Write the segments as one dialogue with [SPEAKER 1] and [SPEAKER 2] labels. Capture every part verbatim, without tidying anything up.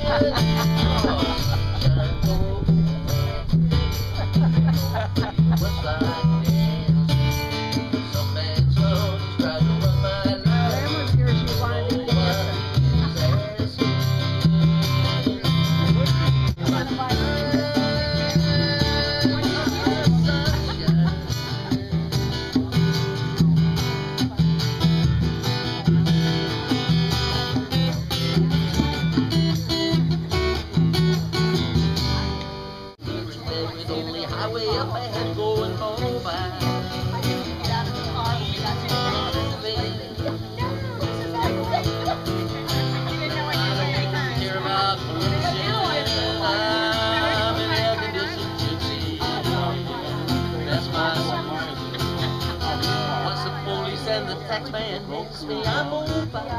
[SPEAKER 1] And the tax man makes me a move by.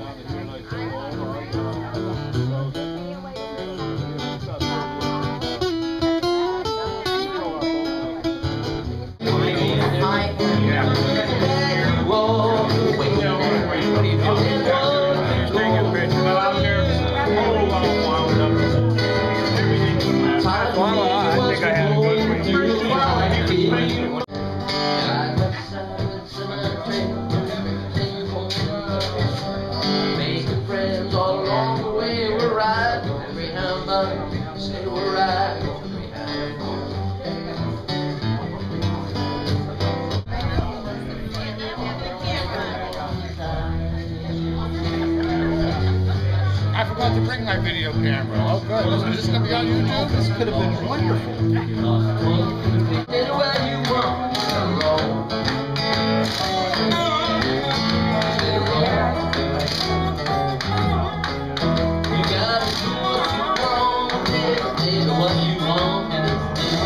[SPEAKER 1] Say we're right.
[SPEAKER 2] I forgot to bring my video camera. Oh, good. So is this going to be on YouTube? This could have been wonderful.
[SPEAKER 1] Anywhere you want to go. You gotta do what you want, baby, what you want me to do.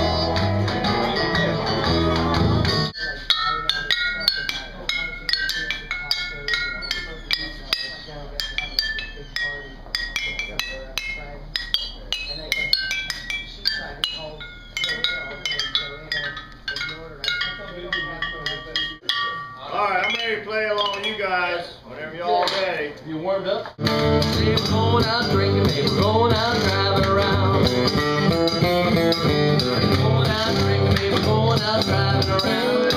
[SPEAKER 3] Alright, I'm ready to play along with you guys. Whenever y'all ready.
[SPEAKER 1] You warmed up? Say we're going out drinking, baby, we're going out driving around. We're going out drinking, baby, we're going out driving around.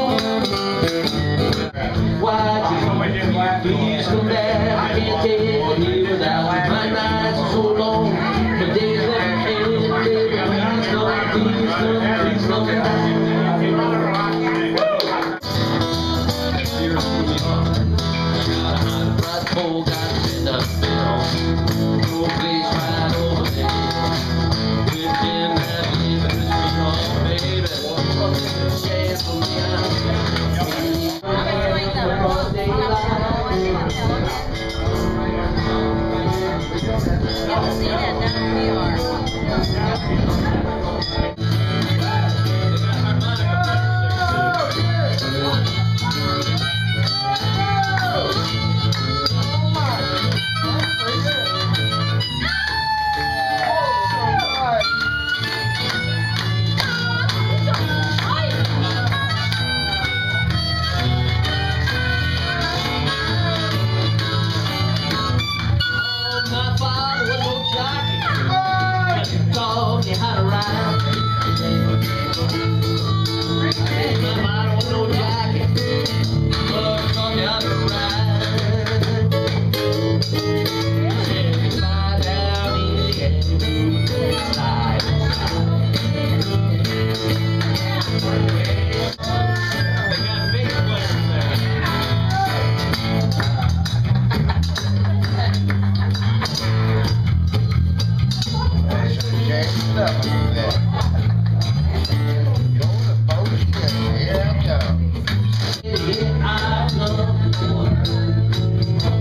[SPEAKER 1] Why do you please come back? I can't take it here without you. My nights are so long, my days never end, baby. Please come, please come, please come back. Oh, got to bend up down. No place right over there. We've been that baby, baby. Chance for me,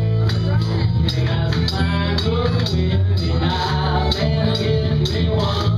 [SPEAKER 1] one.